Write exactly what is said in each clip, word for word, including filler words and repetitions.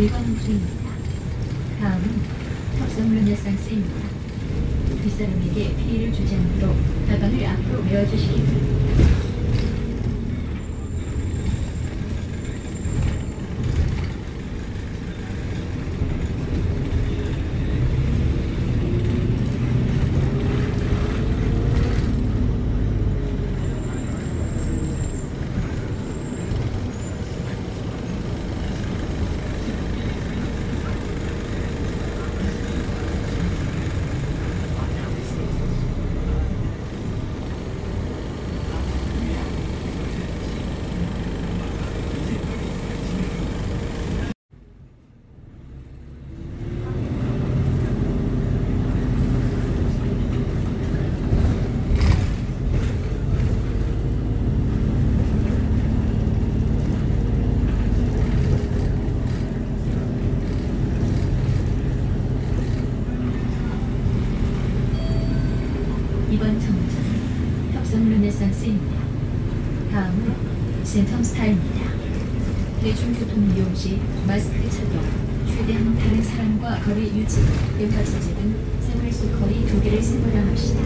번 길입니다. 다음은 턱성 르네상스입니다. 뒷사람에게 피해를 주지 않도록 가방을 앞으로 메어주시기 바랍니다. 이번 정류장은 턱성 르네상스입니다. 다음은 센텀스타입니다. 대중교통 이용 시 마스크 착용, 최대한 다른 사람과 거리 유지, 대화 자제 등 생활 속 거리 두 개를 생활화합시다.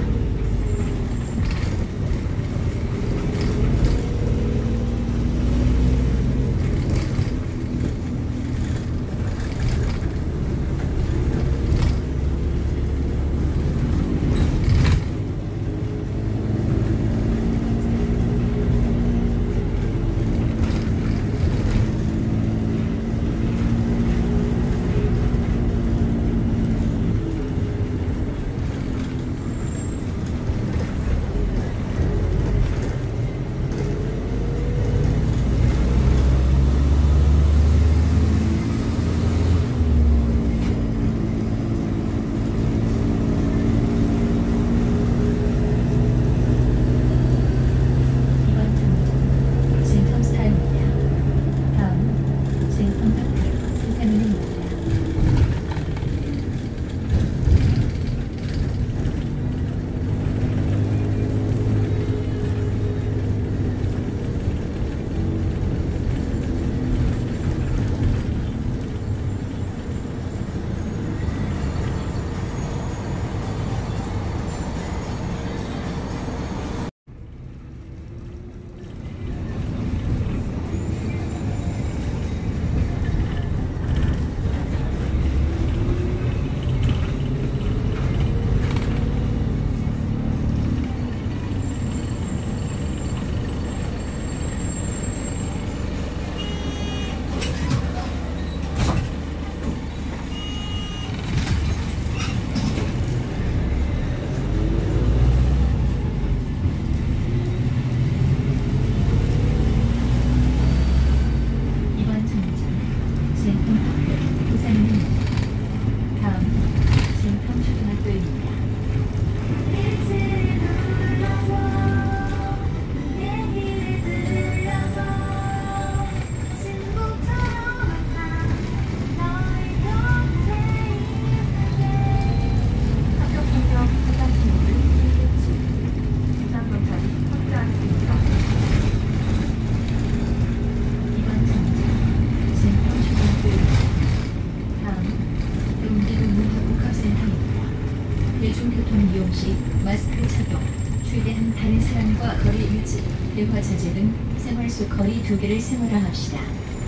대중교통 이용 시 마스크 착용, 최대한 다른 사람과 거리 유지, 대화 자제 등 생활 속 거리 두 개를 생활화합시다.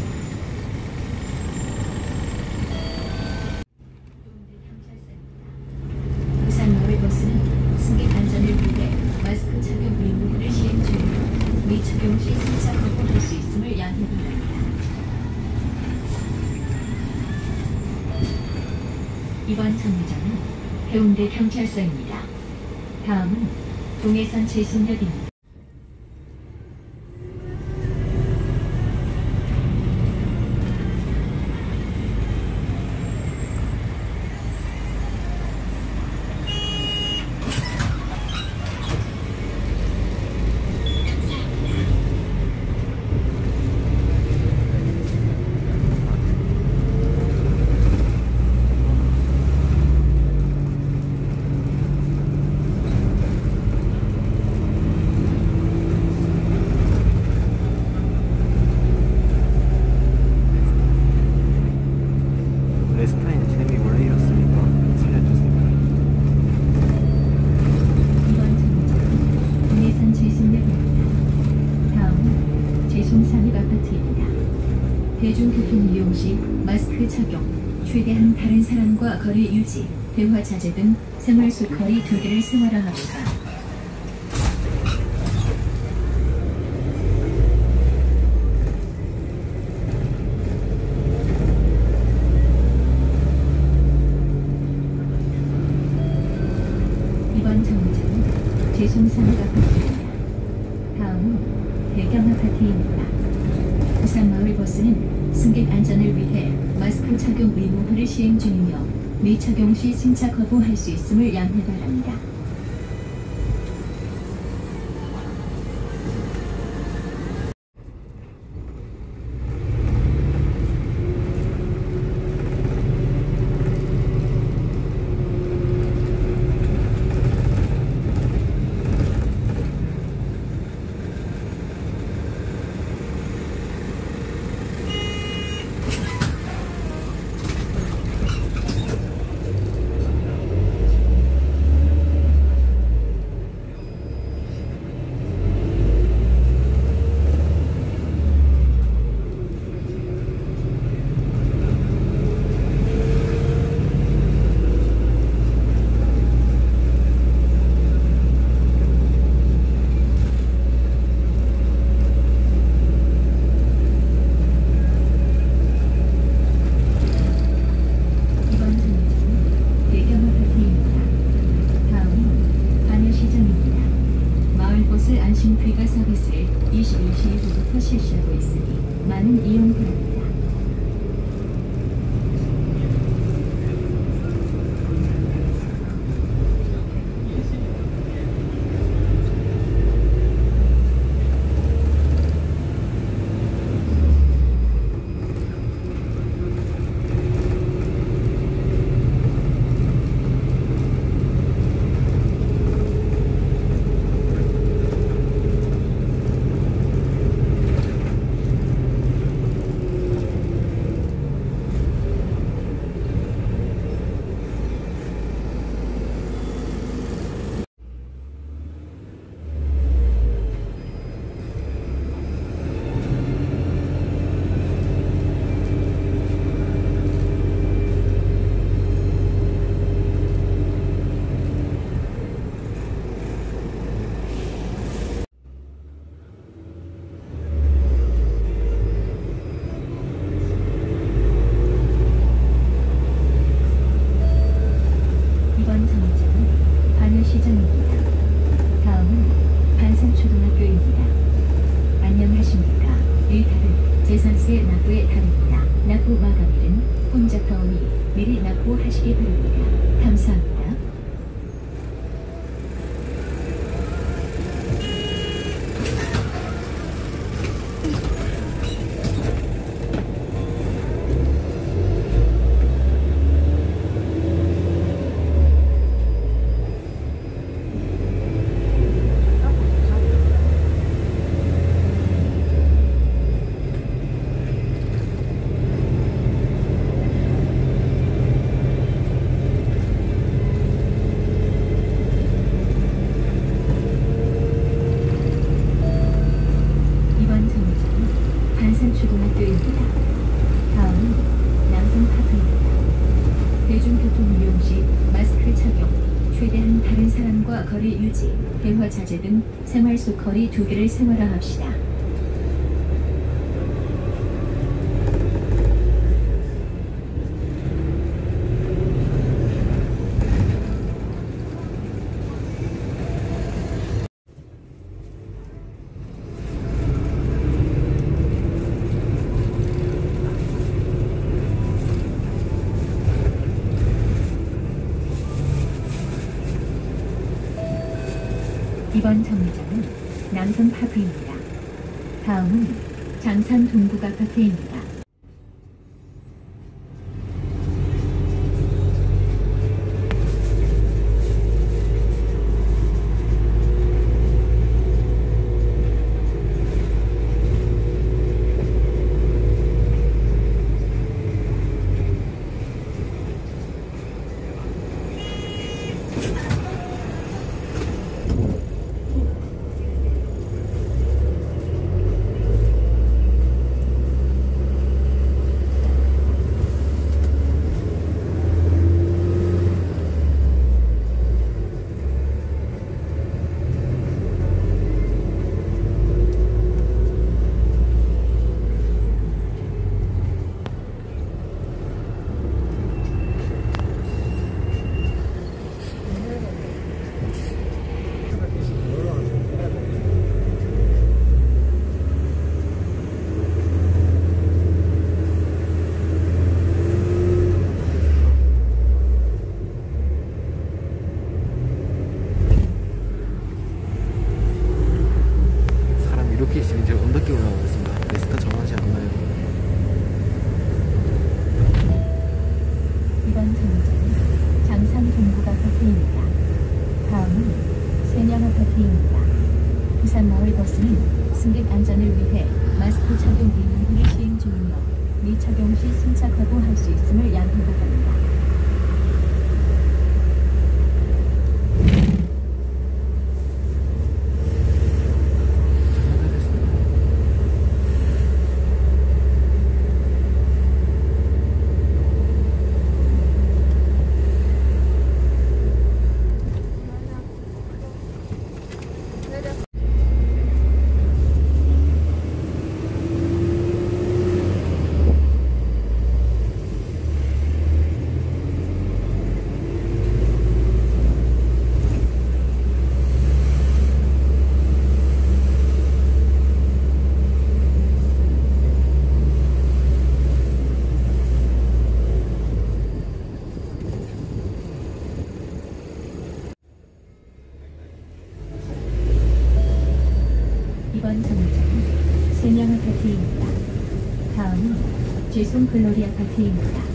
부산 마을버스는 승객 안전을 위해 마스크 착용 의무를 시행 중이며 미착용 시 승차 거부할 수 있음을 양해 바랍니다. 이번 정류장은 해운대 경찰서입니다. 다음은 동해선 제순역입니다. 마스크 착용, 최대한 다른 사람과 거리 유지, 대화 자제 등 생활 속 거리 두기를 생활화합시다. 이번 정류장은 제송삼 아파트입니다. 다음은 대경 아파트입니다. 부산마을버스는 승객 안전을 위해 마스크 착용 의무화를 시행 중이며 미착용 시 승차 거부할 수 있음을 양해 바랍니다. 안심 귀가 서비스를 이십일 시 이후부터 실시하고 있으니 많은 이용 바랍니다. 재산세 납부에 다릅니다. 납부 마감일은 혼잡하오니 미리 납부하시기 바랍니다. 감사합니다. 초등학교입니다. 다음은 남성파크입니다. 대중교통 이용 시 마스크 착용, 최대한 다른 사람과 거리 유지, 대화 자제 등 생활 속 거리 두기를 생활화합시다. 이번 정류장은 남성파크입니다. 다음은 장산 동북 아파트입니다. 아파트입니다. 부산 마을버스는 승객 안전을 위해 마스크 착용 의무를 시행 중이며 미착용 시 승차 거부할 수 있음을 양해 바랍니다. 이번 정류장은 세명 아파트입니다. 다음은 죄송 글로리 아파트입니다.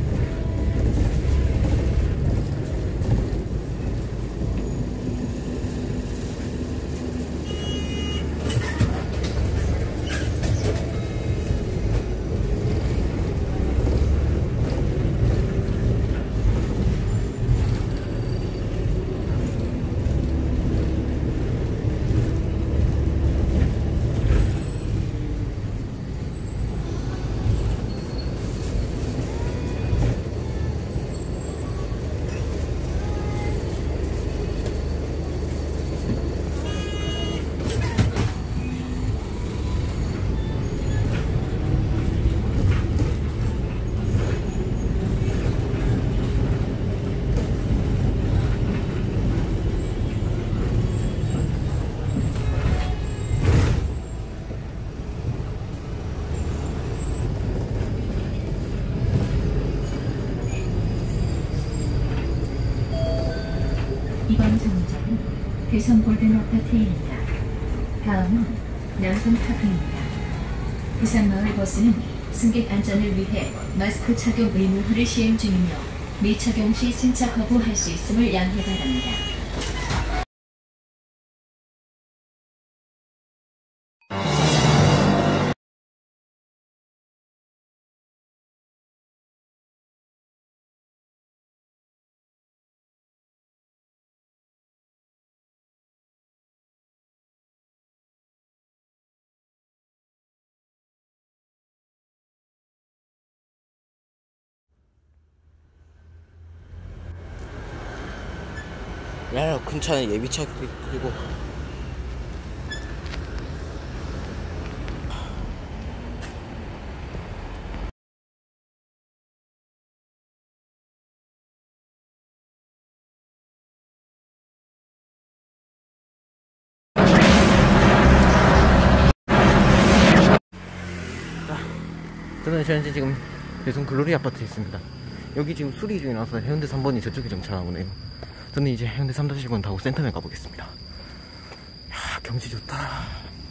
이번 정류장은 대선 골든 아파트입니다. 다음은 남성파크입니다. 부산 마을버스는 승객 안전을 위해 마스크 착용 의무화를 시행 중이며 미착용 시 승차 거부할 수 있음을 양해 바랍니다. 야, 큰 차는 예비차 그리고 저는 현재 지금 대성 글로리 아파트에 있습니다. 여기 지금 수리 중이라서 해운대 삼 번이 저쪽에 정차하고 네요. 저는 이제 해운대 삼 일 번 타고 센터맨 가보겠습니다. 야, 경치 좋다.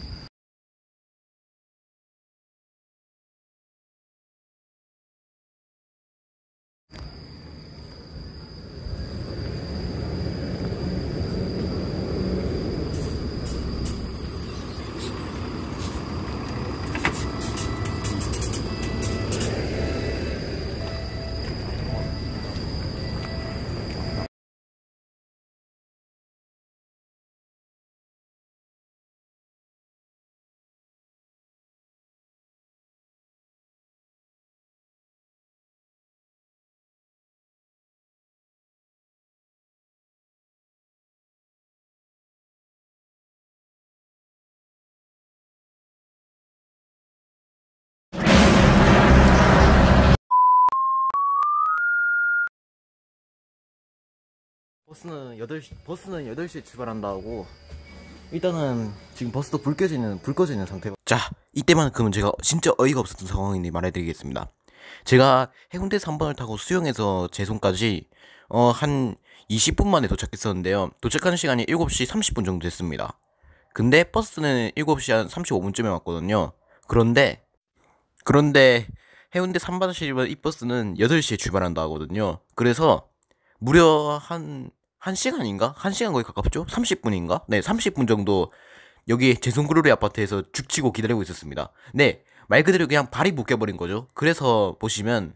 버스는 여덟 시, 버스는 여덟 시에 출발한다고. 일단은 지금 버스도 불 꺼져 있는, 불 꺼져 있는 상태고. 자, 이때만큼은 제가 진짜 어이가 없었던 상황인데 말해드리겠습니다. 제가 해운대 삼 번을 타고 수영에서 제송까지 어, 한 이십 분 만에 도착했었는데요. 도착하는 시간이 일곱 시 삼십 분 정도 됐습니다. 근데 버스는 일곱 시 한 삼십오 분쯤에 왔거든요. 그런데 그런데 해운대 삼 번 이 버스는 여덟 시에 출발한다 하거든요. 그래서 무려 한 한 시간인가? 한 시간 거의 가깝죠? 삼십 분인가? 네, 삼십 분 정도 여기 제송그루리 아파트에서 죽치고 기다리고 있었습니다. 네, 말 그대로 그냥 발이 묶여버린 거죠. 그래서 보시면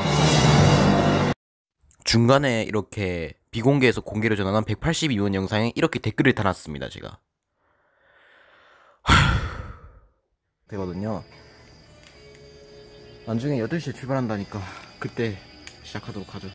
중간에 이렇게 비공개에서 공개로 전환한 백팔십이 원 영상에 이렇게 댓글을 달았습니다. 제가 되거든요. 나중에 여덟 시에 출발한다니까 그때 시작하도록 하죠.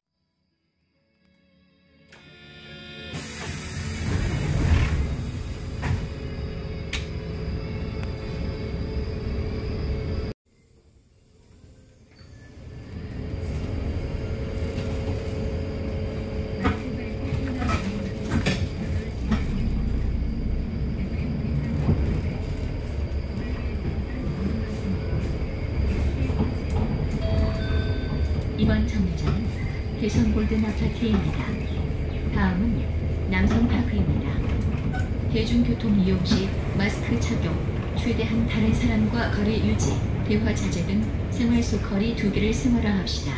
이번 정류장은 대선 골든 아파트입니다. 다음은 남성파크입니다. 대중교통 이용 시 마스크 착용, 최대한 다른 사람과 거리 유지, 대화 자제 등 생활 속 거리 두기를 생활화합시다.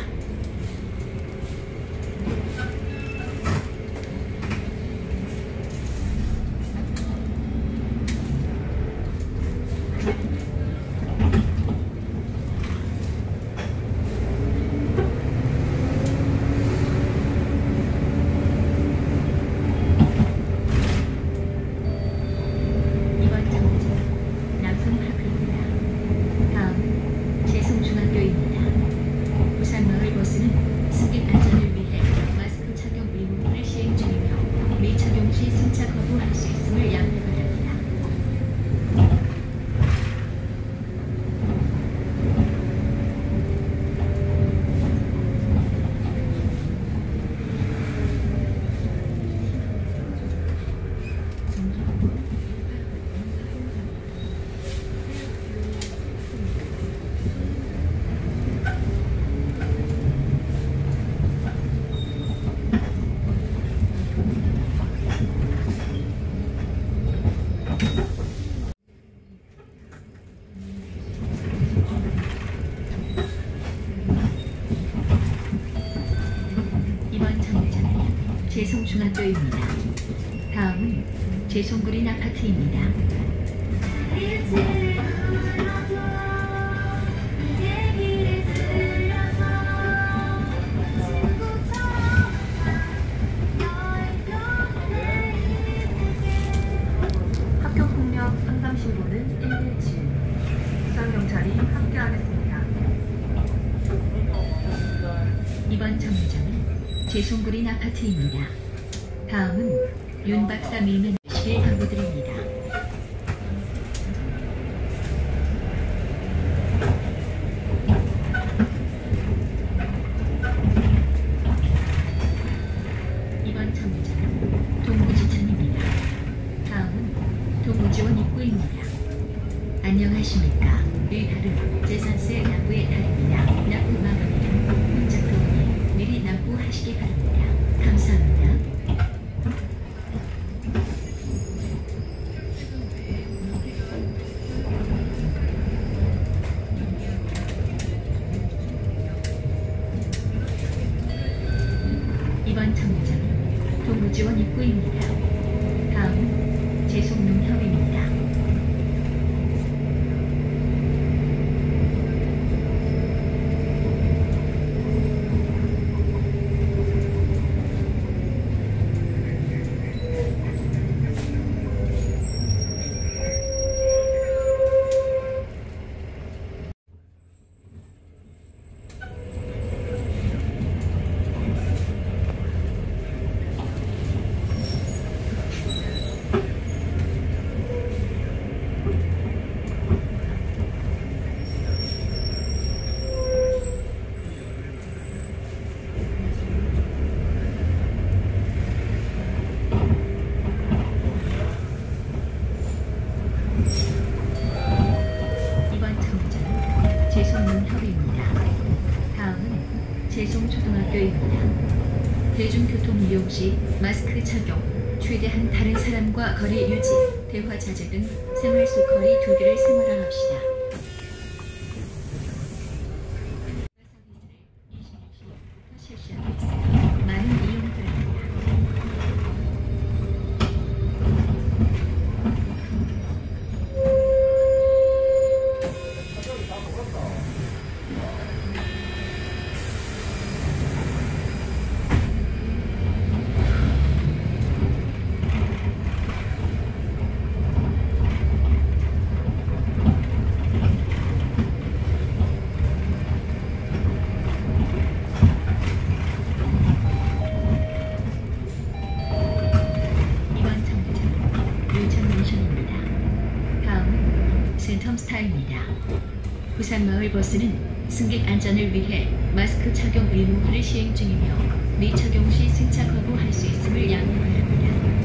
제송중학교입니다. 다음은 제송그린 아파트입니다. 학교폭력 상담 신고는 일일칠. 부산경찰이 함께하겠습니다. 이번 정류장은 제송그린 아파트입니다. 다음은 윤 박사 밀면 시길 당부드립니다. 이번 정류장은 동부지천입니다. 다음은 동부지원 입구입니다. 안녕하십니까. 이 다른 재산세 납부의 달입니다. 납부 마감일은 혼잡 도니 미리 납부하시기 바랍니다. 감사합니다. 이번 정류장은 동부지원 입구입니다. 다음은 제송농협입니다. 제송초등학교입니다. 대중교통 이용 시 마스크 착용, 최대한 다른 사람과 거리 유지, 대화 자제 등 생활 속 거리 두기를 생활화합시다. 서비스를 이십육 시부터 실시하고 있으니 많은 이용 바랍니다. 센텀스타입니다. 부산마을 버스는 승객 안전을 위해 마스크 착용 의무화를 시행 중이며 미착용 시 승차 거부할 수 있음을 양해 바랍니다.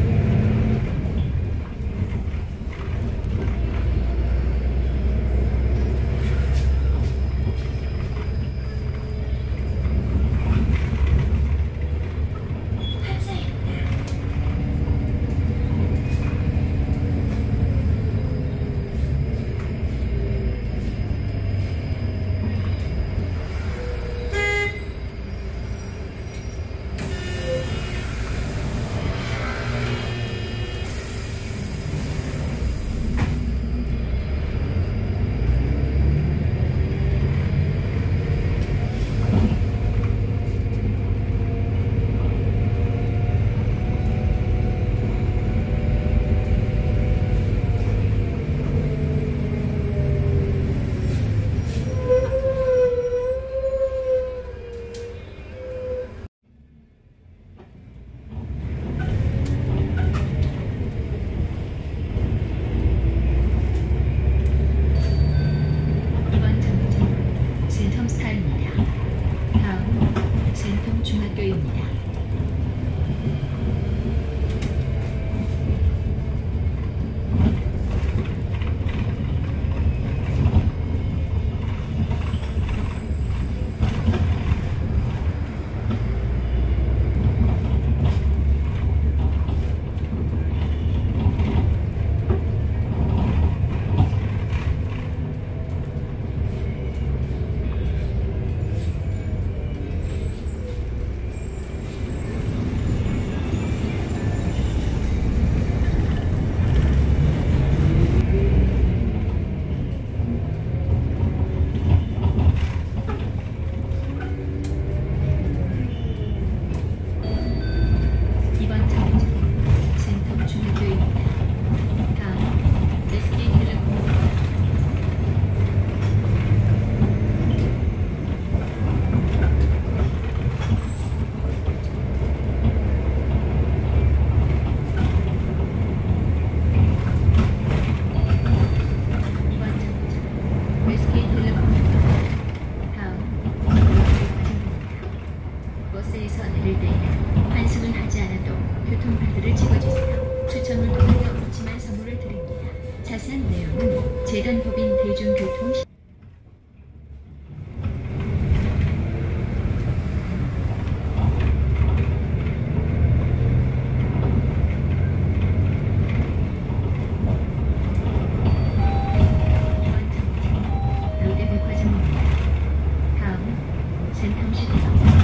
중학교입니다. 버스에서 내릴 때 환승을 하지 않아도 교통카드를 찍어주세요. 추첨을 통하여 푸짐한 선물을 드립니다. 자세한 내용은 재단법인 대중교통 롯데백화점입니다. 다음은 센텀시티입니다.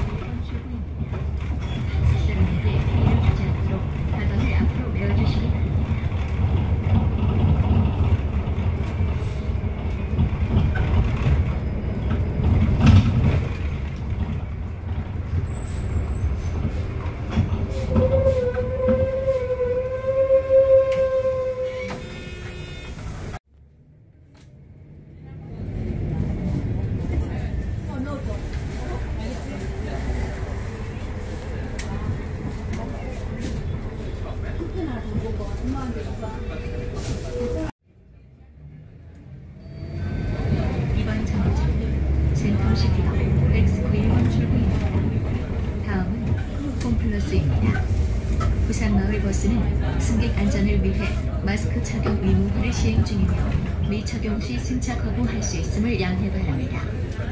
이번 정류장은 센텀시티역 엑스 구십일 출구입니다. 다음은 홈플러스입니다. 부산마을 버스는 승객 안전을 위해 마스크 착용 의무화를 시행 중이며 미착용 시 승차 거부할 수 있음을 양해 바랍니다.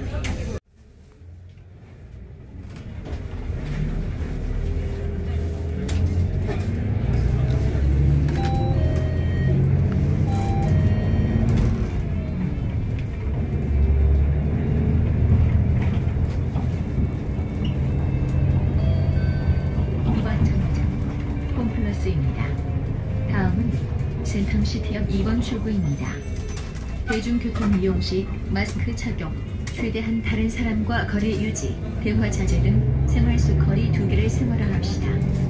다음은 센텀시티역 이 번 출구입니다. 대중교통 이용 시 마스크 착용, 최대한 다른 사람과 거리 유지, 대화 자제 등 생활 속 거리 두기를 생활화합시다.